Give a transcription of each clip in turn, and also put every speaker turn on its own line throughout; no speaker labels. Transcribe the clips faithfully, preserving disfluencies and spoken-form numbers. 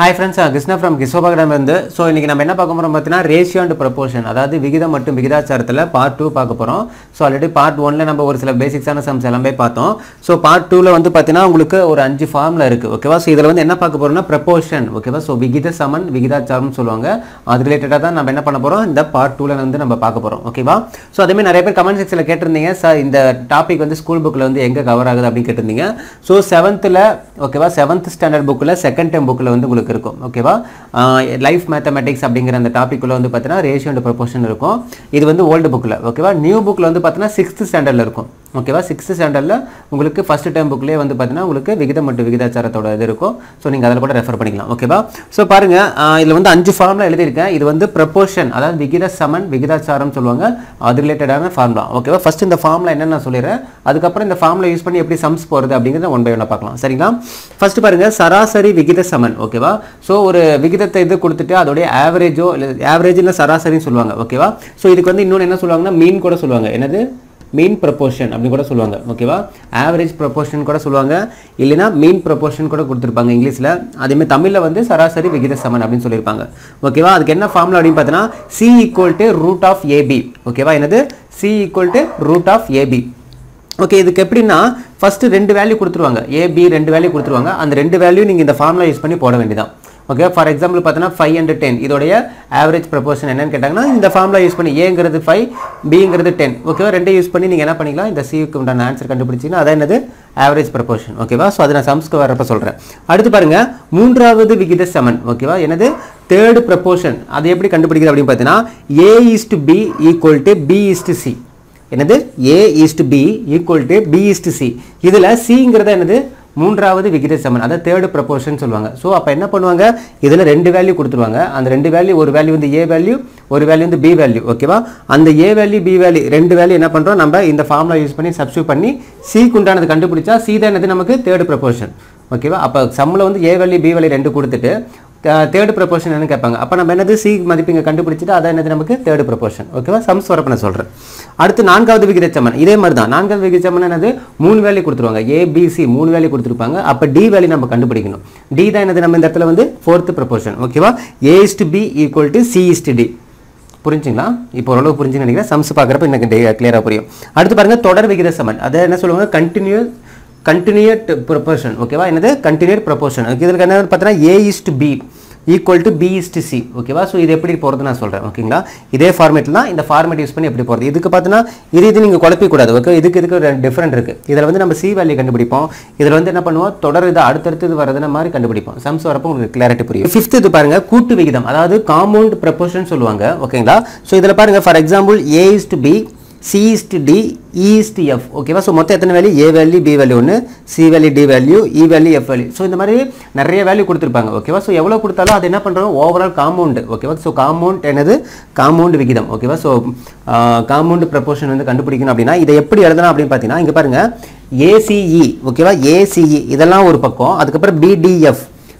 Hi friends, Krishna from Kisobagadam வந்து so இன்னைக்கு நம்ம என்ன பார்க்க போறோம் பார்த்தீனா ரேஷியோ அண்ட் ப்ரொபோர்ஷன் அதாவது விகிதம் மற்றும் விகிதாச்சாரத்துல பார்ட் two பார்க்க போறோம். சோ ஆல்ரெடி பார்ட் one ல நம்ம ஒரு சில பேசிக்ஸான சம்ஸ் எல்லாமே பார்த்தோம். சோ பார்ட் two ல வந்து பார்த்தீனா உங்களுக்கு ஒரு அஞ்சு ஃபார்முலா இருக்கு. ஓகேவா? சோ இதல வந்து என்ன பார்க்க போறோம்னா ப்ரொபோர்ஷன். ஓகேவா? சோ விகித சமன் விகிதாச்சாரம் சொல்வாங்க. அது ரிலேட்டடா தான் நம்ம என்ன பண்ண போறோம் இந்த பார்ட் two ல வந்து நம்ம பார்க்க போறோம். ஓகேவா? சோ அதே மாதிரி நிறைய பேர் கமெண்ட் செக்ஷன்ல கேட்டிருந்தீங்க சார் இந்த டாபிக் வந்து ஸ்கூல் புக்ல வந்து எங்க கவர் ஆகுது அப்படி கேட்டிருந்தீங்க. சோ seventh ல ஓகேவா seventh ஸ்டாண்டர்ட் புக்ல செகண்ட் டேர்ம் புக்ல வந்து உங்களுக்கு இருக்கும். ஓகேவா? லைஃப் மேத்தமேட்டிக்ஸ் அப்படிங்கற அந்த டாபிக் உள்ள வந்து பார்த்தீனா ரேஷியோ அண்ட் ப்ரொபோர்ஷன் இருக்கும். இது வந்து ஓல்ட் புக்ல. ஓகேவா? நியூ புக்ல வந்து பார்த்தீனா sixth ஸ்டாண்டர்ட்ல இருக்கும். ஓகேவா? sixth ஸ்டாண்டர்ட்ல உங்களுக்கு ஃபர்ஸ்ட் டேர்ம் புக்லயே வந்து பார்த்தீனா உங்களுக்கு விகிதம் மற்றும் விகிதாச்சாரத்தோட இது இருக்கும். சோ நீங்க அதல கூட ரெஃபர் பண்ணிக்கலாம். ஓகேவா? சோ பாருங்க இதுல வந்து அஞ்சு ஃபார்முலா எழுதி இருக்கேன். இது வந்து ப்ரொபோர்ஷன் அதாவது விகித சமன் விகிதாச்சாரம் சொல்வாங்க. அது ரிலேட்டடான ஃபார்முலா. ஓகேவா? ஃபர்ஸ்ட் இந்த ஃபார்முலா என்னன்னு நான் சொல்லிறேன். அதுக்கு அப்புறம் இந்த ஃபார்முலா யூஸ் பண்ணி எப்படி சம்ஸ் போறது அப்படிங்கறத ஒன் பை ஒன்னா பார்க்கலாம். சரிங்களா? ஃபர்ஸ்ட் பாருங்க சராசரி விகித சமன். ஓகேவா? சோ ஒரு விகிதத்தை இது கொடுத்துட்டு அதோட ஆவரேஜோ இல்ல ஆவரேஜ் இல்ல சராசரின்னு சொல்வாங்க. ஓகேவா? சோ இதுக்கு வந்து இன்னொரு என்ன சொல்வாங்கன்னா மீன் கூட சொல்வாங்க. என்னது? மீன் ப்ரொபோர்ஷன் அப்படி கூட சொல்வாங்க. ஓகேவா? ஆவரேஜ் ப்ரொபோர்ஷன் கூட சொல்வாங்க. இல்லனா மீன் ப்ரொபோர்ஷன் கூட கொடுத்திருப்பாங்க இங்கிலீஷ்ல. அதே மாதிரி தமிழ்ல வந்து சராசரி விகித சமன் அப்படினு சொல்லிருப்பாங்க. ஓகேவா? அதுக்கு என்ன ஃபார்முலா அப்படினு பார்த்தனா c root of ab. ஓகேவா? என்னது? c root of ab. Okay இதுக்கு எப்படின்னா ஃபர்ஸ்ட் ரெண்டு வேல்யூ கொடுத்துருவாங்க. a b ரெண்டு வேல்யூ கொடுத்துருவாங்க. அந்த ரெண்டு வேல்யூ நீங்க இந்த ஃபார்முலா யூஸ் பண்ணி போட வேண்டியதான். ஓகே ஃபார் எக்ஸாம்பிள் பார்த்தனா five and ten இதோடைய ஆவரேஜ் ப்ரொபோர்ஷன் என்னன்னு கேட்டாங்கன்னா இந்த ஃபார்முலா யூஸ் பண்ணி a ங்கிறது five b ங்கிறது ten. ஓகேவா? ரெண்டே யூஸ் பண்ணி நீங்க என்ன பண்ணிக்கலாம் இந்த c க்கு உண்டான ஆன்சர் கண்டுபிடிச்சீங்கன்னா அத என்னது ஆவரேஜ் ப்ரொபோர்ஷன். ஓகேவா? சோ அத நான் சம்ஸ்க்கு வரப்ப சொல்றேன். அடுத்து பாருங்க மூன்றாவது விகித சமன். ஓகேவா? என்னது? Third proportion. அது எப்படி கண்டுபிடிக்கிறது அப்படி பார்த்தீனா a is to b equal to b is to c. என்னது? a is to b equal to b is to c. இதுல c ங்கிறது என்னது? மூன்றாவது விகித சமன். அத தேர்ட் ப்ரொபோர்ஷன் சொல்வாங்க. சோ அப்ப என்ன பண்ணுவாங்க? இதுல ரெண்டு வேல்யூ கொடுத்துருவாங்க. அந்த ரெண்டு வேல்யூ ஒரு வேல்யூ வந்து a வேல்யூ ஒரு வேல்யூ வந்து b வேல்யூ. ஓகேவா? அந்த a வேல்யூ b வேல்யூ ரெண்டு வேல்யூ என்ன பண்றோம் நம்ம இந்த ஃபார்முலா யூஸ் பண்ணி சப்ஸ்டிட்யூட் பண்ணி c க்கு உண்டானது கண்டுபிடிச்சா c தான் என்னது நமக்கு தேர்ட் ப்ரொபோர்ஷன். ஓகேவா? அப்ப சம்ல வந்து a வேல்யூ b வேல்யூ ரெண்டு கொடுத்துட்டு தேர்ட் ப்ரொபோர்ஷன் என்ன கேட்பாங்க. அப்ப நம்ம என்னது c மதிப்பீங்க கண்டுபிடிச்சிட்டு அத என்னது நமக்கு தேர்ட் ப்ரொபோர்ஷன். ஓகேவா? சம்ஸ் வரப்ப நான் சொல்றேன். அடுத்து நான்காவது விகித சமன். இதே மாதிரி தான் நான்காவது விகித சமன் என்னது? மூணு வேல்யூ கொடுத்துருவாங்க. a b c மூணு வேல்யூ கொடுத்திருப்பாங்க. அப்ப d வேல்யூ நம்ம கண்டுபிடிக்கணும். d தான் என்னது நம்ம இந்த இடத்துல வந்து fourth ப்ரொபோர்ஷன். ஓகேவா? a is to b equal to c is to d. புரிஞ்சுங்களா? இப்போ ஓரளவு புரிஞ்சுன்னு நினைக்கிறேன். சம்ஸ் பார்க்கறப்ப எனக்கு கிளியரா புரியும். அடுத்து பாருங்க தொடர் விகித சமன். அத என்ன சொல்லுவாங்க? Continuous continued proportion. ஓகேவா? என்னது? continued proportion. இதுக்கு என்ன பார்த்தா a is to b equal to b is to c. ஓகேவா? சோ இது எப்படி போறது நான் சொல்றேன். ஓகேங்களா? இதே ஃபார்மட்ல தான் இந்த ஃபார்மட் யூஸ் பண்ணி எப்படி போறது. இதுக்கு பார்த்தா இது இது நீங்க குழப்பி கூடாது. ஓகே இதுக்கு இதுக்கு ஒரு டிஃபரண்ட் இருக்கு. இதல வந்து நம்ம c வேல்யூ கண்டுபிடிப்போம். இதல வந்து என்ன பண்ணுவோம்? தொடர் இது அடுத்தடுத்து வரதுன மாதிரி கண்டுபிடிப்போம். சம்ஸ் வரப்ப உங்களுக்கு கிளாரிட்டி புரியும். ஃபிஃப்த் இது பாருங்க கூட்டு விகிதம். அதாவது காம்பவுண்ட் ப்ரொபோர்ஷன் சொல்லுவாங்க. ஓகேங்களா? சோ இதல பாருங்க for example a is to b c is to d e is to f. ஓகேவா? சோ மொத்தம் எத்தனை வேல்யூ? a வேல்யூ b வேல்யூ ஒன்னு c value d value e value f value. So இந்த மாதிரி நிறைய வேல்யூ கொடுத்திருப்பாங்க. ஓகேவா? சோ எவ்வளவு கொடுத்தாலும் அது என்ன பண்றோம்? Overall compound. ஓகேவா? சோ காம்பவுண்ட் என்னது? காம்பவுண்ட் விகிதம். ஓகேவா? சோ காம்பவுண்ட் ப்ரொபோர்ஷன் வந்து கண்டுபிடிக்கணும் அப்படினா இத எப்படி எழுதலாம் அப்படி பாத்தீனா இங்க பாருங்க ace. ஓகேவா? ace இதெல்லாம் ஒரு பக்கம். அதுக்கு அப்புறம் bdf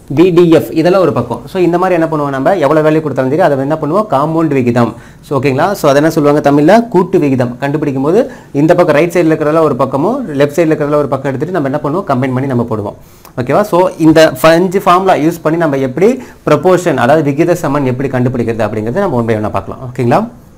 bdf இதெல்லாம் ஒரு பக்கம். சோ இந்த மாதிரி என்ன பண்ணுவோம் நம்ம எவ்வளவு வேல்யூ கொடுத்தாலும் சரி அத என்ன பண்ணுவோம்? காம்பவுண்ட் விகிதம். சோ ஓகேங்களா? சோ அத என்ன சொல்வாங்க தமிழ்ல கூட்டு விகிதம். கண்டுபிடிக்கும்போது இந்த பக்கம் ரைட் சைடுல இருக்கறதுல ஒரு பக்கமும் லெஃப்ட் சைடுல இருக்கறதுல ஒரு பக்கம் எடுத்துட்டு நம்ம என்ன பண்ணுவோம்? கம்பைன் பண்ணி நம்ம போடுவோம். ஓகேவா? சோ இந்த அஞ்சு ஃபார்முலா யூஸ் பண்ணி நம்ம எப்படி ப்ரொபோர்ஷன் அதாவது விகித சமன் எப்படி கண்டுபிடிக்கிறது அப்படிங்கறத நம்ம ஒன் பை ஒன்னா பார்க்கலாம். ஓகேங்களா?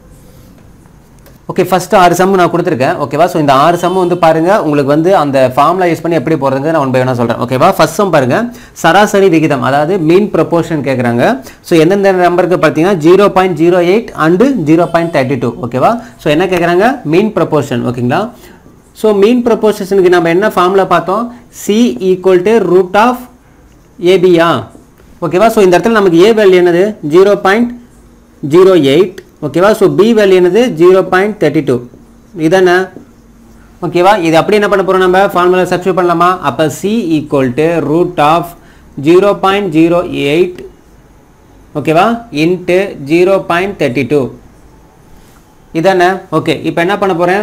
ஓகே ஃபர்ஸ்ட் ஆறு சம் நான் கொடுத்திருக்கேன். ஓகேவா? சோ இந்த ஆறு சம் வந்து பாருங்க உங்களுக்கு வந்து அந்த ஃபார்முலா யூஸ் பண்ணி எப்படி போறதுங்க நான் ஒன் பை ஒன்னா சொல்றேன். ஓகேவா? ஃபர்ஸ்ட் சம் பாருங்க சராசரி விகிதம் அதாவது மீன் ப்ரொபோர்ஷன் கேக்குறாங்க. சோ எந்தெந்த நம்பருக்கு பாத்தீங்கன்னா zero point zero eight and zero point three two. ஓகேவா? சோ என்ன கேக்குறாங்க? மீன் ப்ரொபோர்ஷன். ஓகேங்களா? சோ மீன் ப்ரொபோர்ஷனுக்கு நம்ம என்ன ஃபார்முலா பார்த்தோம்? c equal to root of ab. ஓகேவா? சோ இந்த இடத்துல நமக்கு a வேல்யூ என்னது? zero point zero eight. ஓகேவா? சோ b வேல்யூ என்னது? zero point three two. இதானே? ஓகேவா? இது அப்படியே என்ன பண்ண போறோம் நம்ம ஃபார்முலா சப்ஸ்டிட்யூட் பண்ணலாமா? அப்ப c equal to root of zero point zero eight ஓகேவா into zero point three two. இதானே? ஓகே இப்போ என்ன பண்ண போறேன்?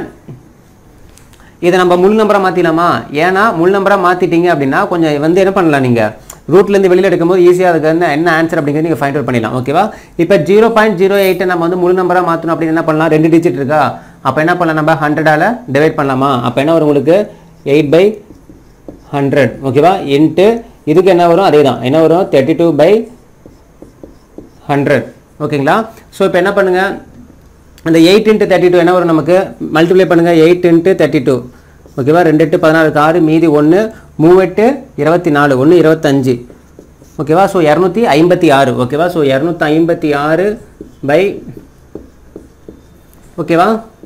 இத நம்ம முழு நம்பரா மாத்திடலாமா? ஏனா முழு நம்பரா மாத்திட்டீங்க அப்படினா கொஞ்சம் வந்து என்ன பண்ணலாம் நீங்க ரூட்ல இருந்து வெளியில எடுக்கும்போது ஈஸியா அதுக்கு என்ன ஆன்சர் அப்படிங்கறது நீங்க ஃபைண்ட் அவுட் பண்ணிடலாம். ஓகேவா? இப்போ zero point zero eight நம்ம வந்து முழு நம்பரா மாத்தணும் அப்படி என்ன பண்ணலாம்? ரெண்டு டிஜிட் இருக்கா? அப்ப என்ன பண்ணலாம் நம்ம hundred ஆல டிவைட் பண்ணலாமா? அப்ப என்ன வரும் உங்களுக்கு eight by one hundred. ஓகேவா? into இதுக்கு என்ன வரும் அதே தான் என்ன வரும் தேர்ட்டி டூ பை ஹண்ட்ரட் ஓகேங்களா. ஸோ இப்போ என்ன பண்ணுங்கள் அந்த எயிட் இன்ட்டு தேர்ட்டி டூ என்ன வரும் நமக்கு மல்டிப்ளை பண்ணுங்கள் எயிட் இன்ட்டு தேர்ட்டி டூ ஓகேவா ரெண்டு எட்டு பதினாறுக்கு ஆறு மீதி ஒன்று மூவெட்டு இருபத்தி நாலு ஒன்று இருபத்தஞ்சு ஓகேவா. ஸோ இரநூத்தி ஐம்பத்தி ஆறு ஓகேவா. ஸோ இரநூத்தி ஐம்பத்தி ஆறு பை ஓகேவா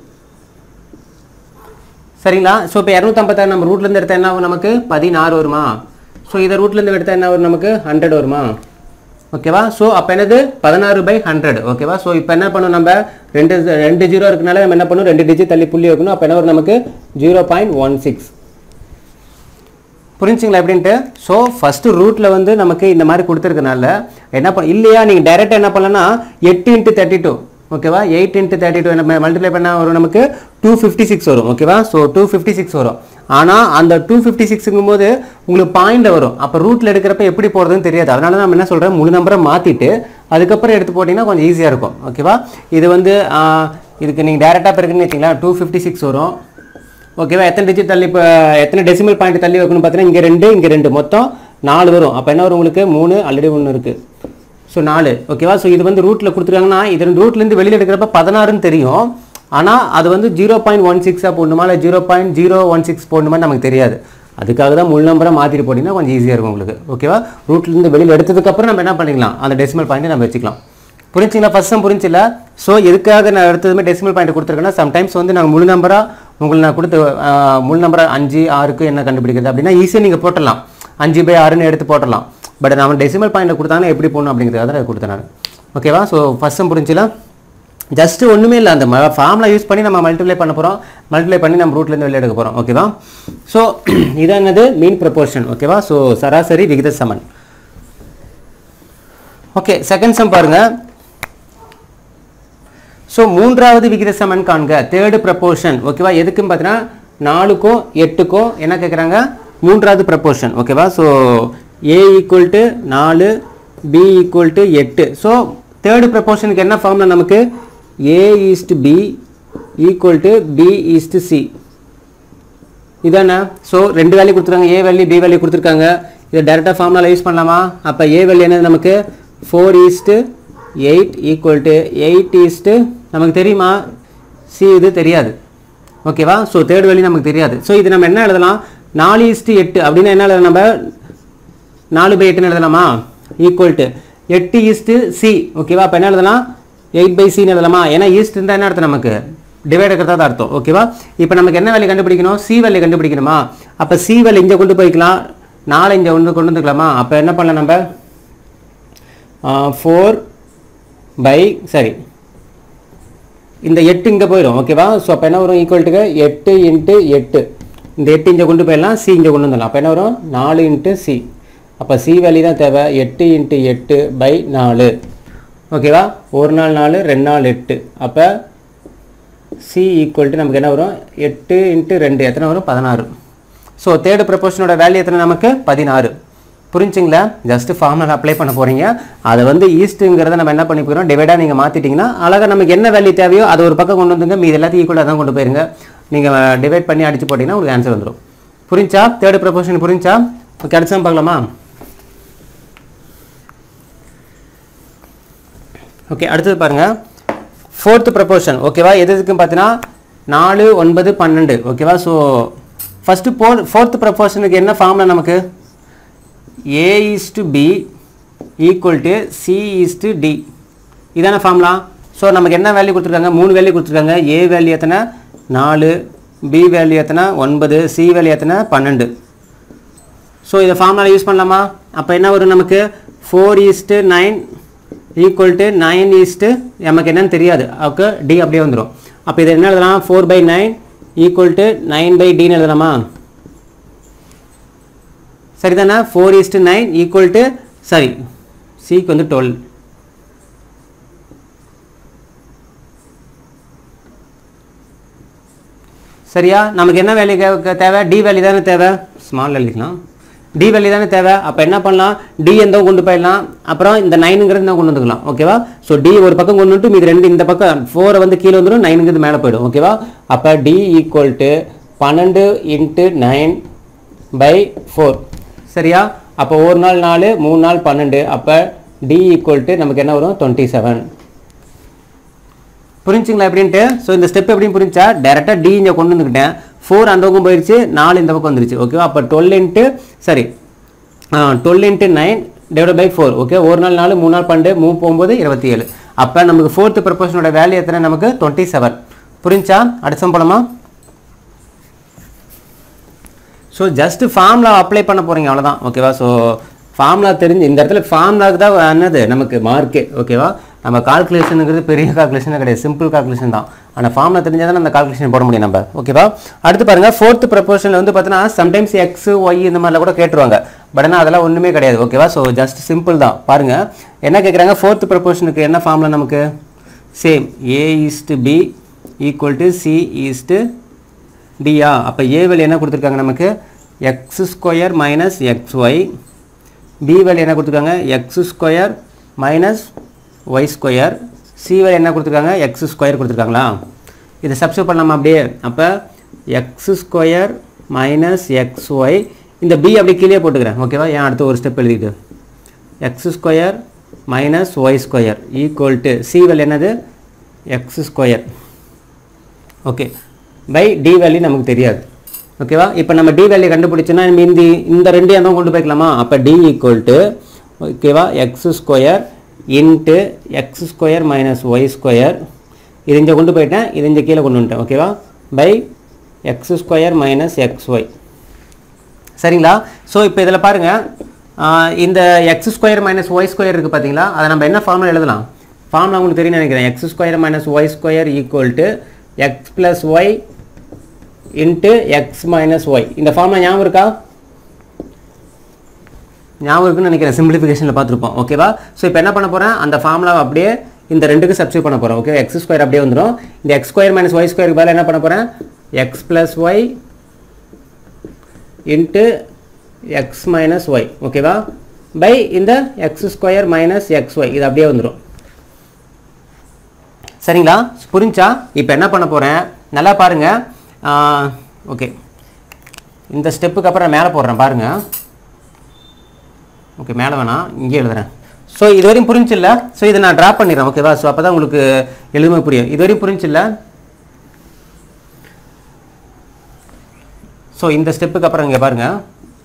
சரிங்களா. ஸோ இப்போ இரநூத்தம்பத்தாறு நம்ம ரூட்லேருந்து எடுத்தால் என்ன ஆகும் நமக்கு பதினாறு வருமா. ஸோ இதை ரூட்லேருந்து எடுத்தால் என்ன வரும் நமக்கு ஹண்ட்ரட் வருமா ஓகேவா. ஸோ அப்போ என்னது பதினாறு பை ஹண்ட்ரட் ஓகேவா. ஸோ இப்போ என்ன பண்ணணும் நம்ம ரெண்டு ரெண்டு ஜீரோ இருக்கனால நம்ம என்ன பண்ணணும் ரெண்டு டிஜிட் தள்ளி புள்ளி வைக்கணும். அப்போ என்ன வரும் நமக்கு ஜீரோ பாயிண்ட் ஒன் சிக்ஸ் புரிஞ்சுங்களா எப்படின்ட்டு. ஸோ ஃபஸ்ட்டு ரூட்டில் வந்து நமக்கு இந்த மாதிரி கொடுத்துருக்கனால என்ன பண்ண இல்லையா நீங்கள் டைரெக்டாக என்ன பண்ணலன்னா எட்டு இன்ட்டு தேர்ட்டி டூ ஓகேவா எயிட் இன்ட்டு தேர்ட்டி டூ என்ன மல்டிப்ளை பண்ணால் வரும் நமக்கு டூ ஃபிஃப்டி சிக்ஸ் வரும் ஓகேவா. ஸோ டூ ஃபிஃப்டி சிக்ஸ் வரும். ஆனால் அந்த டூ ஃபிஃப்டி சிக்ஸுங்கும் போது உங்களுக்கு பாயிண்ட் வரும். அப்போ ரூட்டில் எடுக்கிறப்ப எப்படி போகிறதுன்னு தெரியாது. அதனால நம்ம என்ன சொல்கிறேன் முழு நம்பரை மாற்றிட்டு அதுக்கப்புறம் எடுத்து போட்டிங்கன்னா கொஞ்சம் ஈஸியாக இருக்கும் ஓகேவா. இது வந்து இதுக்கு நீங்கள் டேரெக்டாக பிறகுன்னு வச்சிங்களா டூ ஃபிஃப்டி சிக்ஸ் வரும் ஓகேவா. எத்தனை டிஜிட் தள்ளி இப்போ எத்தனை டெசிமல் பாயிண்ட் தள்ளி வைக்கணும் பார்த்தீங்கன்னா இங்கே ரெண்டு இங்கே ரெண்டு மொத்தம் நாலு வரும். அப்போ என்ன வரும் உங்களுக்கு மூணு ஆல்ரெடி ஒன்று இருக்குது ஸோ நாலு ஓகேவா. ஸோ இது வந்து ரூட்டில் கொடுத்துருக்காங்கன்னா இது ரூட்லேருந்து வெளியில் எடுக்கிறப்ப பதினாறுன்னு தெரியும். ஆனால் அது வந்து ஜீரோ பாயிண்ட் ஒன் சிக்ஸாக போடணுமா இல்லை zero point zero one six போடணுமா நமக்கு தெரியாது. அதுக்காக தான் முழு நம்பரை மாற்றிட்டு போட்டிங்கன்னா கொஞ்சம் ஈஸியாக இருக்கும் உங்களுக்கு ஓகேவா. ரூட்லேருந்து வெளியில் எடுத்ததுக்கப்புறம் நம்ம என்ன பண்ணிக்கலாம் அந்த டெசிமல் பாயிண்ட் நம்ம வச்சுக்கலாம். புரிஞ்சுங்களா ஃபர்ஸ்ட் டைம் புரிஞ்சில்ல. ஸோ எதுக்காக நான் எடுத்ததுமே டெசிமல் பாயிண்ட் கொடுத்துருக்கேன்னா சம்டைம்ஸ் வந்து நாங்கள் முழு நம்பராக உங்களுக்கு நான் கொடுத்து முழு நம்பராக அஞ்சு ஆறுக்கு என்ன கண்டுபிடிக்கிறது அப்படின்னா ஈஸியாக நீங்கள் போட்டலாம் அஞ்சு பை ஆறுன்னு எடுத்து போட்டலாம். பட் நம்ம டெசிமல் பாயிண்ட் கொடுத்தாங்கன்னா எப்படி போகணும் அப்படிங்கிறத அதை கொடுத்தேன் நான் ஓகேவா. ஸோ ஃபர்ஸ்ட் டைம் புரிஞ்சில ஜஸ்ட்டு ஒன்றுமே இல்லை அந்த ஃபார்முலா யூஸ் பண்ணி நம்ம மல்டிப்ளை பண்ண போகிறோம். மல்டிப்ளை பண்ணி நம்ம ரூட்லேருந்து வெளியே எடுக்க போகிறோம் ஓகேவா. ஸோ இது என்னது மீன் ப்ரொபோர்ஷன் ஓகேவா. ஸோ சராசரி விகித சமன். ஓகே செகண்ட் சம் பாருங்கள். ஸோ மூன்றாவது விகித சமன் காண்க தேர்டு ப்ரப்போர்ஷன் ஓகேவா. எதுக்குன்னு பார்த்தீங்கன்னா நாலுக்கும் எட்டுக்கும் என்ன கேட்குறாங்க மூன்றாவது ப்ரப்போர்ஷன் ஓகேவா. ஸோ ஏ ஈக்குவல் டு நாலு பி ஈக்குவல் டு எட்டு. ஸோ தேர்டு ப்ரப்போர்ஷனுக்கு என்ன ஃபார்ம்ல நமக்கு A is to B equal to B is to C இதானே. ஸோ ரெண்டு வேல்யூ கொடுத்துருக்காங்க ஏ வேல்யூ பி வேல்யூ கொடுத்துருக்காங்க. இதை டேரெக்டாக ஃபார்முலாவில் யூஸ் பண்ணலாமா. அப்போ ஏ வேல்யூ என்னது நமக்கு four is to eight equal to eight is to நமக்கு தெரியுமா சி இது தெரியாது ஓகேவா. ஸோ தேர்ட் வேல்யூ நமக்கு தெரியாது. ஸோ இது நம்ம என்ன எழுதலாம் நாலு ஈஸ்ட்டு எட்டு அப்படின்னா என்ன எழுதலாம் நம்ம நாலு பை எட்டுன்னு எழுதலாமா ஈக்குவல் டு எட்டு ஈஸ்ட்டு சி ஓகேவா. அப்போ என்ன எழுதலாம் எயிட் பை சின்னு எழுதலாமா. ஏன்னா ஈஸ்ட் இருந்தால் என்ன அர்த்தம் நமக்கு டிவைட் இருக்கிறதா தான் அர்த்தம் ஓகேவா. இப்போ நமக்கு என்ன வேல்யூ கண்டுபிடிக்கணும் சி வேல்யூ கண்டுபிடிக்கணுமா. அப்போ சி வேல்யூ இங்கே கொண்டு போய்க்கலாம் நாலு இங்கே ஒன்று கொண்டு வந்துக்கலாமா. அப்போ என்ன பண்ணலாம் நம்ம ஃபோர் பை சரி இந்த எட்டு இங்கே போயிடும் ஓகேவா. ஸோ அப்போ என்ன வரும் ஈக்குவல்ட்டுக்கு எட்டு இன்ட்டு எட்டு இந்த எட்டு இங்கே கொண்டு போயிடலாம் சி இங்கே கொண்டு வந்துடலாம். அப்போ என்ன வரும் நாலு இன்ட்டு சி. அப்போ சி வேல்யூ தான் தேவை எட்டு இன்ட்டு எட்டு பை நாலு ஓகேவா. ஒரு நாள் நாலு ரெண்டு நாள் எட்டு. அப்போ சி ஈக்குவல் டு நமக்கு என்ன வரும் எட்டு இன்ட்டு ரெண்டு எத்தனை வரும் பதினாறு. ஸோ தேர்டு ப்ரப்போர்ஷனோட வேல்யூ எத்தனை நமக்கு பதினாறு. புரிஞ்சுங்களா ஜஸ்ட் ஃபார்முலா அப்ளை பண்ண போகிறீங்க. அதை வந்து ஈஸ்ட்டுங்கிறத நம்ம என்ன பண்ணி போகிறோம் டிவைடாக நீங்கள் மாற்றிட்டிங்கன்னா அழகாக நமக்கு என்ன வேல்யூ தேவையோ அதை ஒரு பக்கம் கொண்டு வந்துங்க மீது எல்லாத்தையும் ஈக்குவலாக தான் கொண்டு போயிருங்க. நீங்கள் டிவைட் பண்ணி அடிச்சு போட்டிங்கன்னா உங்களுக்கு ஆன்சர் வந்துடும். புரிஞ்சா தேர்டு ப்ரப்போர்ஷன் புரிஞ்சா ஓகே அடுத்த பார்க்கலாமா. ஓகே அடுத்தது பாருங்கள் ஃபோர்த்து ப்ரப்போர்ஷன் ஓகேவா. எது எதுக்குன்னு பார்த்தீங்கன்னா நாலு ஒன்பது பன்னெண்டு ஓகேவா. ஸோ ஃபஸ்ட்டு போ ஃபோர்த்து ப்ரப்போர்ஷனுக்கு என்ன ஃபார்முலா நமக்கு A is to B equal to C is to D இதான ஃபார்முலா. ஸோ நமக்கு என்ன வேல்யூ கொடுத்துருக்காங்க மூணு வேல்யூ கொடுத்துருக்காங்க. ஏ வேல்யூ எத்தனை நாலு பி வேல்யூ எத்தனை ஒன்பது சி வேல்யூ எத்தனை பன்னெண்டு. ஸோ இதை ஃபார்முலா யூஸ் பண்ணலாமா. அப்போ என்ன வரும் நமக்கு four is to nine equal to nine is to நமக்கு என்னன்னு தெரியாது ஓகே டி அப்படியே வந்துடும். அப்போ இதை என்ன எழுதலாம் four by nine equal to nine by டின்னு எழுதலாமா சரிதானே. Four is to nine equal to சரி சிக்கு வந்து டுவெல் சரியா. நமக்கு என்ன வேல்யூ தேவை டி வேல்யூ தானே தேவை ஸ்மால் எழுதிக்கலாம் டி வேல்யூ தானே தேவை. அப்போ என்ன பண்ணலாம் டி எந்த கொண்டு போயிடலாம் அப்புறம் இந்த நைனுங்கிறது தான் கொண்டு வந்துக்கலாம் ஓகேவா. ஸோ டி ஒரு பக்கம் கொண்டு வந்துட்டு மீது ரெண்டு இந்த பக்கம் ஃபோரை வந்து கீழே வந்துடும் நைனுங்கிறது மேலே போயிடும் ஓகேவா. அப்போ டி ஈக்குவல் டு பன்னெண்டு இன்ட்டு நைன் பை ஃபோர் சரியா. அப்போ ஒரு நாள் நாலு மூணு நாள் பன்னெண்டு அப்போ டி ஈக்குவல் டு நமக்கு என்ன வரும் டுவெண்ட்டி செவன் புரிஞ்சுங்களா எப்படின்ட்டு ஸோ இந்த ஸ்டெப் எப்படின்னு புரிஞ்சா டேரெக்டாக டி இங்கே கொண்டு வந்துக்கிட்டேன் ஃபோர் அந்த பக்கம் போயிடுச்சு நாலு இந்த பக்கம் வந்துருச்சு ஓகேவா அப்போ டுவெல் இன்ட்டு சரி twelve into nine divide by four okay ஒரு நாள் நாலு மூணு நாள் பன்னெண்டு மூணு போகும்போது இருபத்தி ஏழு அப்போ நமக்கு ஃபோர்த்து ப்ரொபோஷனோட வேல்யூ எத்தனை நமக்கு டுவெண்ட்டி செவன் புரிஞ்சா அடுத்த போலாமா ஸோ ஜஸ்ட்டு ஃபார்முலா அப்ளை பண்ண போகிறீங்க அவ்வளோதான் ஓகேவா ஸோ ஃபார்முலா தெரிஞ்சு இந்த இடத்துல ஃபார்முலாவுக்கு தான் என்னது நமக்கு மார்க்கே ஓகேவா நம்ம கால்குலேஷனுங்கிறது பெரிய கால்குலேஷனாக கிடையாது சிம்பிள் கால்குலேஷன் தான் ஆனால் ஃபார்முலா தெரிஞ்சால் தான் அந்த கால்குலேஷன் போட முடியும் நம்ம ஓகேவா அடுத்து பாருங்கள் ஃபோர்த்து ப்ரொபோஷனில் வந்து பார்த்தீங்கன்னா சம்டைம்ஸ் எக்ஸ் ஒய் இந்த மாதிரிலாம் கூட கேட்டுருவாங்க பட் ஆனால் அதெல்லாம் ஒன்றுமே கிடையாது ஓகேவா ஸோ ஜஸ்ட் சிம்பிள் தான் பாருங்கள் என்ன கேட்குறாங்க ஃபோர்த்து ப்ரொபோஷனுக்கு என்ன ஃபார்முலா நமக்கு same A is to B equal to C is to டியா அப்போ ஏ வேல்யூ என்ன கொடுத்துருக்காங்க நமக்கு X square minus X Y B value என்ன கொடுத்துருக்காங்க X square minus Y square C value என்ன கொடுத்துருக்காங்க எக்ஸ் ஸ்கொயர் கொடுத்துருக்காங்களா இதை சப்ஸ்டிட்யூட் பண்ணலாமா அப்படியே அப்போ X square minus X Y இந்த பி அப்படியே கீழே போட்டுக்கிறேன் ஓகேவா ஏன் அடுத்து ஒரு ஸ்டெப் எழுதிட்டு X square minus Y square equal to C value என்னது X square okay by D value நமக்கு தெரியாது ஓகேவா இப்போ நம்ம டி வேல்யூ கண்டுபிடிச்சோன்னா மீந்தி இந்த ரெண்டையும் தான் கொண்டு போய்க்கலாமா அப்போ டி ஈக்குவல் டு ஓகேவா X square into X square minus Y square இது இங்கே கொண்டு போயிட்டேன் இது இங்கே கீழே கொண்டு வந்துட்டேன் ஓகேவா by X square minus X Y சரிங்களா ஸோ இப்போ இதில் பாருங்கள் இந்த X square minus Y square இருக்குது பார்த்தீங்களா அதை நம்ம என்ன ஃபார்முலா எழுதலாம் ஃபார்முலா உங்களுக்கு தெரியும் நினைக்கிறேன் X square minus Y square equal to X plus Y into X minus Y இந்த ஃபார்முலா ஞாபகம் இருக்கா ஞாபகம் இருக்குன்னு நினைக்கிறேன் சிம்பிளிஃபிகேஷனில் பார்த்துருப்போம் ஓகேவா ஸோ இப்போ என்ன பண்ண போகிறேன் அந்த ஃபார்முலாவை அப்படியே இந்த ரெண்டுக்கு சப்ஸ்டிட்யூட் பண்ண போகிறோம் ஓகே எக்ஸ் ஸ்கொயர் அப்படியே வந்துடும் இந்த எக்ஸ் ஸ்கொயர் மைனஸ் ஒய் ஸ்கொயருக்கு பதிலாக என்ன பண்ண போகிறேன் X plus Y into X minus Y ஓகேவா பை இந்த X square minus X Y இது அப்படியே வந்துடும் சரிங்களா புரிஞ்சா இப்போ என்ன பண்ண போகிறேன் நல்லா பாருங்கள் ஓகே இந்த ஸ்டெப்புக்கு அப்புறம் மேலே போடுறேன் பாருங்கள் ஓகே மேலே வேணாம் இங்கே எழுதுறேன் ஸோ இது வரையும் புரிஞ்சில்ல ஸோ இதை நான் ட்ரா பண்ணிடுறேன் ஓகேவா ஸோ அப்போ தான் உங்களுக்கு எளிமை புரியும் இது வரையும் புரிஞ்சில்ல ஸோ இந்த ஸ்டெப்புக்கு அப்புறம் இங்கே பாருங்கள்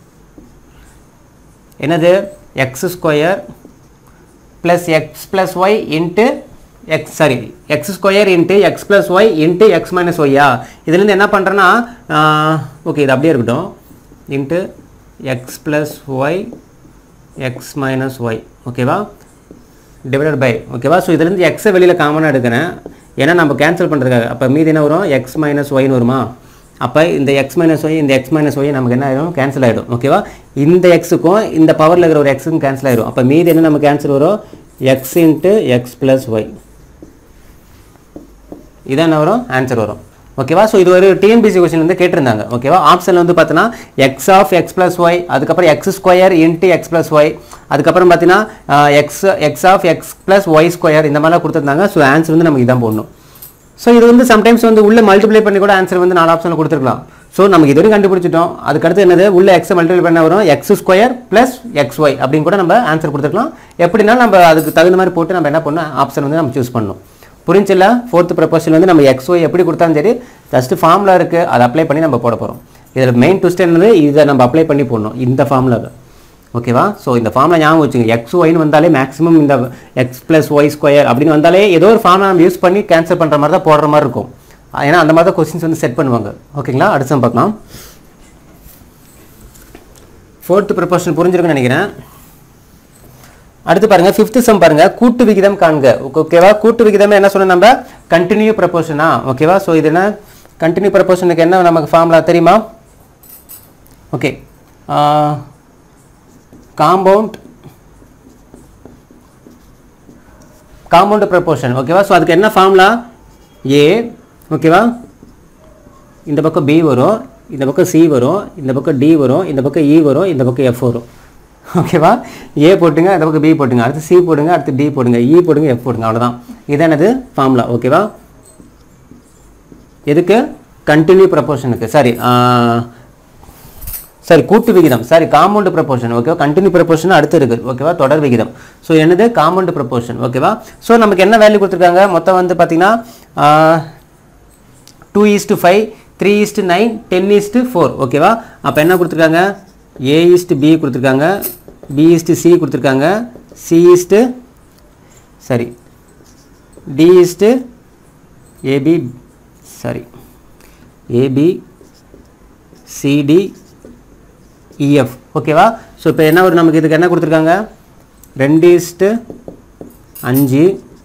என்னது X square plus X plus Y into X sorry X square into X plus Y into X minus ஒய்யா இதுலேருந்து என்ன பண்ணுறேன்னா ஓகே இது அப்படியே இருக்கட்டும் into X plus Y X minus Y ஓகேவா டிவைடட் பை ஓகேவா ஸோ இதுலேருந்து எக்ஸை வெளியில் காமனாக எடுக்கிறேன் ஏன்னா நம்ம கேன்சல் பண்ணுறதுக்காக அப்போ மீதி என்ன வரும் எக்ஸ் மைனஸ் ஒய்னு வருமா அப்போ இந்த எக்ஸ் மைனஸ் ஒய் இந்த எக்ஸ் மைனஸ் ஒய் நமக்கு என்ன ஆகிடும் கேன்சல் ஆகிடும் ஓகேவா இந்த எக்ஸுக்கும் இந்த பவரில் இருக்கிற ஒரு எக்ஸுக்கும் கேன்சல் ஆகிடும் அப்போ மீதி என்ன நமக்கு கேன்சல் வரும் X into X plus Y இதான் என்ன வரும் ஆன்சர் வரும் ஓகேவா ஸோ இது ஒரு டிஎன்பிசி கொஸ்டின் வந்து கேட்டிருந்தாங்க ஓகேவா ஆப்ஷனில் வந்து பார்த்தீங்கன்னா X of X plus Y அதுக்கப்புறம் X square into X plus Y அதுக்கப்புறம் பார்த்தீங்கன்னா X X of X plus Y square இந்த மாதிரிலாம் கொடுத்துருந்தாங்க ஸோ ஆன்சர் வந்து நமக்கு இதான் போடணும் ஸோ இது வந்து சம்டைம்ஸ் வந்து உள்ள மல்டிப்ளை பண்ணி கூட ஆன்சர் வந்து நாலு ஆப்ஷனில் கொடுத்துருக்கலாம் ஸோ நமக்கு இது வரைக்கும் கண்டுபிடிச்சிட்டோம் அதுக்கடுத்து என்னது உள்ள எக்ஸை மல்டிப்ளை பண்ண வரும் x square plus x y அப்படின்னு கூட நம்ம ஆன்சர் கொடுத்துருக்கலாம் எப்படினாலும் நம்ம அதுக்கு தகுந்த மாதிரி போட்டு நம்ம என்ன பண்ணணும் ஆப்ஷன் வந்து நம்ம சூஸ் பண்ணணும் புரிஞ்சில்ல ஃபோர்த் ப்ரொபோசல் வந்து நம்ம எக்ஸ் ஒய் எப்படி கொடுத்தாலும் சரி ஜஸ்ட் ஃபார்முலா இருக்குது அதை அப்ளை பண்ணி நம்ம போட போகிறோம் இதில் மெயின் ட்விஸ்ட் என்னது இதை நம்ம அப்ளை பண்ணி போடணும் இந்த ஃபார்முலாவை ஓகேவா ஸோ இந்த ஃபார்முலா ஞாபகம் வச்சுங்க எக்ஸ் ஒய்னு வந்தாலே மேக்ஸிமம் இந்த எக்ஸ் ப்ளஸ் ஒய் ஸ்கொயர் அப்படின்னு வந்தாலே ஏதோ ஒரு ஃபார்முலா நம்ம யூஸ் பண்ணி கேன்சல் பண்ணுற மாதிரி தான் போடுற மாதிரி இருக்கும் ஏன்னா அந்த மாதிரி தான் கொஸ்டின்ஸ் வந்து செட் பண்ணுவாங்க ஓகேங்களா அடுத்து பார்க்கலாம் ஃபோர்த் ப்ரொபோசல் புரிஞ்சிருக்குன்னு நினைக்கிறேன் அடுத்து பாருங்க ஃபிஃப்த் சம் பாருங்க கூட்டு விகிதம் காண்க ஓகேவா கூட்டு விகிதம் என்ன சொன்ன நம்ம கண்டினியூ ப்ரொபோஷனா ஓகேவா ஸோ இது என்ன கண்டினியூ ப்ரொபோஷனுக்கு என்ன நமக்கு ஃபார்முலா தெரியுமா ஓகே காம்பவுண்ட் காம்பவுண்ட் ப்ரொபோஷன் ஓகேவா ஸோ அதுக்கு என்ன ஃபார்முலா ஏ ஓகேவா இந்த பக்கம் பி வரும் இந்த பக்கம் சி வரும் இந்த பக்கம் டி வரும் இந்த பக்கம் இ வரும் இந்த பக்கம் எஃப் வரும் ஓகேவா ஏ போட்டுங்க இந்த பக்கம் பி போட்டுங்க அடுத்து சி போடுங்க அடுத்து டி போடுங்க இ போடுங்க எஃப் போடுங்க அவ்வளோதான் இதானது ஃபார்முலா ஓகேவா எதுக்கு கண்டினியூ ப்ரொபோஷனுக்கு சாரி சாரி கூட்டு விகிதம் சாரி காம்பவுண்ட் ப்ரொபோர்ஷன் ஓகேவா கண்டினியூ ப்ரொபோர்ஷன் அடுத்து இருக்குது ஓகேவா தொடர் விகிதம் ஸோ என்னது காம்பவுண்ட் ப்ரொபோர்ஷன் ஓகேவா ஸோ நமக்கு என்ன வேல்யூ கொடுத்துருக்காங்க மொத்தம் வந்து பார்த்தீங்கன்னா two is to five three is to nine ten is to four ஓகேவா அப்போ என்ன கொடுத்துருக்காங்க ஏ ஈஸ்ட்டு பி கொடுத்துருக்காங்க பி ஈஸ்ட்டு சி கொடுத்துருக்காங்க சி ஈஸ்ட்டு சரி D is to AB sorry AB CD EF ஓகேவா ஸோ இப்போ என்ன ஒரு நமக்கு இதுக்கு என்ன கொடுத்துருக்காங்க ரெண்டு ஈஸ்ட்டு அஞ்சு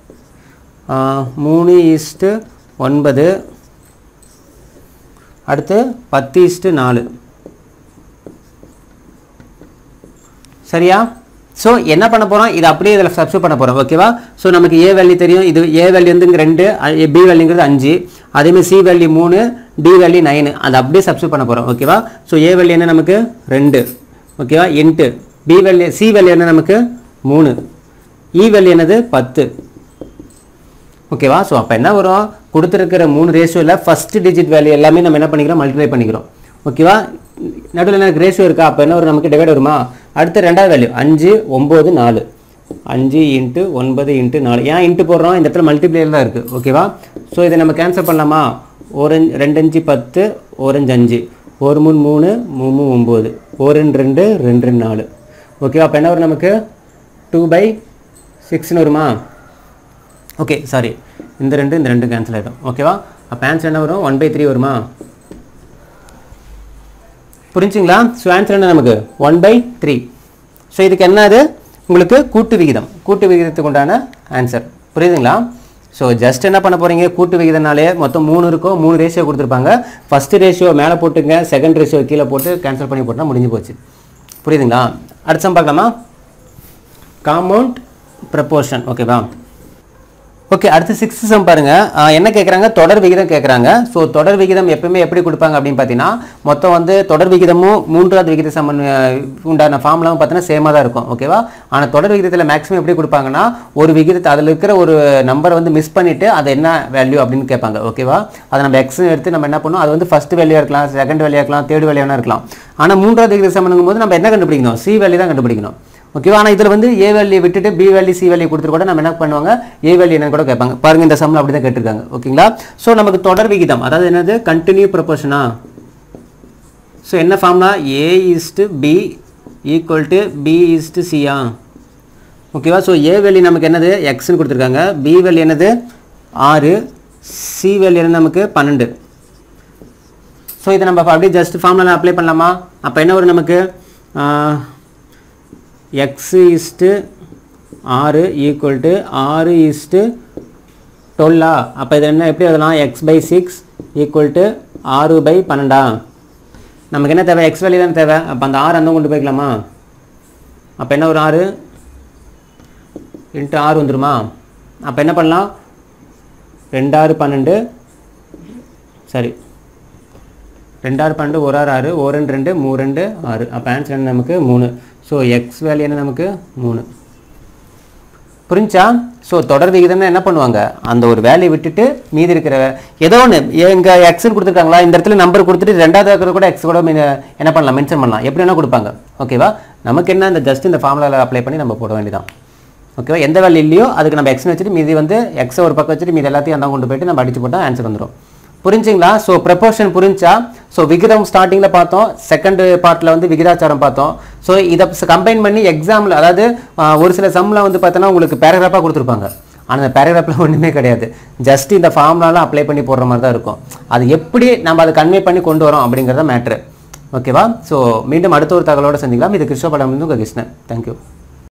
மூணு ஈஸ்ட்டு ஒன்பது அடுத்து பத்து ஈஸ்ட்டு நாலு சரியா ஸோ என்ன பண்ண போகிறோம் இது அப்படியே இதில் சப்ஸ்டியூட் பண்ண போகிறோம் ஓகேவா ஸோ நமக்கு ஏ வேல்யூ தெரியும் இது ஏ வேல்யூ வந்து ரெண்டு பி வேல்யூங்கிறது அஞ்சு அதேமாதிரி சி வேல்யூ மூணு டி வேல்யூ நைனு அதை அப்படியே சப்ஸ்டியூட் பண்ண போகிறோம் ஓகேவா ஸோ ஏ வேல்யூ என்ன நமக்கு ரெண்டு ஓகேவா into B value C value என்ன நமக்கு மூணு இ வேல்யூ என்னது பத்து ஓகேவா ஸோ அப்போ என்ன வரும் கொடுத்துருக்கிற மூணு ரேஷியோவில் ஃபஸ்ட்டு டிஜிட் வேல்யூ எல்லாமே நம்ம என்ன பண்ணிக்கிறோம் மல்டிப்ளை பண்ணிக்கிறோம் ஓகேவா நடுவில் எனக்கு ரேஷியோ இருக்கா அப்போ என்ன வரும் நமக்கு டிவைட் வருமா அடுத்து ரெண்டாவது வேல்யூ அஞ்சு ஒம்பது நாலு அஞ்சு இன்ட்டு ஒன்பது இன்ட்டு நாலு ஏன் இன்ட்டு போடுறோம் இந்த இடத்துல மல்டிப்ளேயர் தான் இருக்குது ஓகேவா ஸோ இதை நம்ம கேன்சல் பண்ணலாமா ஓரஞ்சு ரெண்டஞ்சு பத்து ஓரஞ்சு அஞ்சு ஒரு மூணு மூணு மூணு ஒம்பது ஒரு ரெண்டு ரெண்டு ரெண்டு ரெண்டு நாலு ஓகேவா அப்போ என்ன வரும் நமக்கு டூ பை சிக்ஸ்னு வருமா ஓகே சாரி இந்த ரெண்டு இந்த ரெண்டு கேன்சல் ஆகிடும் ஓகேவா அப்போ ஆன்சர் என்ன வரும் ஒன் பை த்ரீ வருமா புரிஞ்சுங்களா ஸோ ஆன்சர் என்ன நமக்கு ஒன் பை த்ரீ ஸோ இதுக்கு என்னது உங்களுக்கு கூட்டு விகிதம் கூட்டு விகிதத்துக்கு உண்டான ஆன்சர் புரியுதுங்களா ஸோ ஜஸ்ட் என்ன பண்ண போகிறீங்க கூட்டு விகிதனாலே மொத்தம் மூணு இருக்கும் மூணு ரேஷியோ கொடுத்துருப்பாங்க ஃபஸ்ட்டு ரேஷியோ மேலே போட்டுங்க செகண்ட் ரேஷியோ கீழே போட்டு கேன்சல் பண்ணி போட்டால் முடிஞ்சு போச்சு புரியுதுங்களா அடுத்த சம் பார்க்கலாமா காம்பவுண்ட் ப்ரொபோர்ஷன் ஓகேவா ஓகே அடுத்து சிக்ஸ்த் சம் பாருங்க என்ன கேட்குறாங்க தொடர் விகிதம் கேட்குறாங்க ஸோ தொடர் விகிதம் எப்பவுமே எப்படி கொடுப்பாங்க அப்படின்னு பார்த்தீங்கன்னா மொத்தம் வந்து தொடர் விகிதமும் மூன்றாவது விகித சமன் உண்டான ஃபார்ம்லாம் பார்த்தீங்கன்னா சேமாக தான் இருக்கும் ஓகேவா ஆனால் தொடர் விகிதத்தில் மேக்ஸிமம் எப்படி கொடுப்பாங்கன்னா ஒரு விகிதத்தை அதில் இருக்கிற ஒரு நம்பரை வந்து மிஸ் பண்ணிவிட்டு அது என்ன வேல்யூ அப்படின்னு கேட்பாங்க ஓகேவா அதை நம்ம எக்ஸ் எடுத்து நம்ம என்ன பண்ணணும் அது வந்து ஃபஸ்ட் வேல்யூ இருக்கலாம் செகண்ட் வேல்யூ இருக்கலாம் தேர்ட் வேல்யூனா இருக்கலாம் ஆனால் மூன்றாவது விகித சமனுங்கும் போது நம்ம என்ன கண்டுபிடிக்கணும் சி வேல்யூ தான் கண்டுபிடிக்கணும் ஓகேவா ஆனால் இதில் வந்து ஏ வேல்யூ விட்டுட்டு பி வேல்யூ சி வேல்யூ கொடுத்துட்டு கூட நம்ம என்ன பண்ணுவாங்க ஏ வேல்யூ என்னன்னு கூட கேட்பாங்க பாருங்க இந்த சம்மில் அப்படி தான் கேட்டிருக்காங்க ஓகேங்களா ஸோ நமக்கு தொடர் விகிதம் அதாவது என்னது கண்டினியூ ப்ரொபோர்ஷனா ஸோ என்ன ஃபார்ம்னா A is to B equal to B is to சியா ஓகேவா ஸோ ஏ வேல்யூ நமக்கு என்னது எக்ஸ்ன்னு கொடுத்துருக்காங்க பி வேல்யூ என்னது ஆறு சி வேல்யூ என்ன நமக்கு பன்னெண்டு ஸோ இதை நம்ம அப்படியே ஜஸ்ட் ஃபார்ம்ல அப்ளை பண்ணலாமா அப்போ என்ன வரும் நமக்கு எக்ஸ் இஸ்ட்டு ஆறு ஈக்குவல் டு ஆறு இஸ்ட்டு டுவெல்லா அப்போ இது என்ன எப்படி எழுதலாம் x by six equal to ஆறு பை பன்னெண்டா நமக்கு என்ன தேவை எக்ஸ் வேல்யூ தானே தேவை அப்போ அந்த ஆறு அந்த கொண்டு போய்க்கலாமா அப்போ என்ன ஒரு ஆறு இன்ட்டு ஆறு வந்துடுமா அப்போ என்ன பண்ணலாம் ரெண்டாறு பன்னெண்டு சரி ரெண்டாறு பன்னெண்டு ஒரு ஆறு ஆறு ஒரு ரெண்டு ரெண்டு மூணு ரெண்டு ஆறு அப்போ ஆன்சர் என்ன நமக்கு மூணு ஸோ எக்ஸ் வேல்யூ என்ன நமக்கு மூணு புரிஞ்சா ஸோ தொடர் விகிதம்னா என்ன பண்ணுவாங்க அந்த ஒரு வேல்யூ விட்டுட்டு மீதி இருக்கிற ஏதோ ஒன்று எங்கள் எக்ஸ்ன்னு கொடுத்துருக்காங்களா இந்த இடத்துல நம்பர் கொடுத்துட்டு ரெண்டாவது இருக்கிற கூட எக்ஸ் கூட என்ன பண்ணலாம் மென்ஷன் பண்ணலாம் எப்படி வேணால் கொடுப்பாங்க ஓகேவா நமக்கு என்ன இந்த ஜஸ்ட் இந்த ஃபார்முலாவில் அப்ளை பண்ணி நம்ம போட வேண்டியதான் ஓகேவா எந்த வேல்யூ இல்லையோ அதுக்கு நம்ம எக்ஸ்னு வச்சுட்டு மீதி வந்து எக்ஸை ஒரு பக்கம் வச்சுட்டு மீதி எல்லாத்தையும் அந்த கொண்டு போயிட்டு நம்ம அடிச்சு போட்டால் ஆன்சர் வந்துடும் புரிஞ்சுங்களா ஸோ ப்ரொபோர்ஷன் புரிஞ்சா ஸோ விகிதம் ஸ்டார்டிங்கில் பார்த்தோம் செகண்ட் பார்ட்டில் வந்து விகிதாச்சாரம் பார்த்தோம் ஸோ இதை கம்பைன் பண்ணி எக்ஸாமில் அதாவது ஒரு சில சம்மில் வந்து பார்த்தோன்னா உங்களுக்கு பேராகிராஃபாக கொடுத்துருப்பாங்க ஆனால் அந்த பேராகிராஃபில் ஒன்றுமே கிடையாது ஜஸ்ட் இந்த ஃபார்ம்லாம் அப்ளை பண்ணி போடுற மாதிரி தான் இருக்கும் அது எப்படி நம்ம அதை கன்வே பண்ணி கொண்டு வரோம் அப்படிங்கிறத மேட்ரு ஓகேவா ஸோ மீண்டும் அடுத்த ஒரு தகவலோடு சந்திக்கலாம் இது கிருஷ்ணபடம் வந்து உங்கள் கிருஷ்ணன் தேங்க்யூ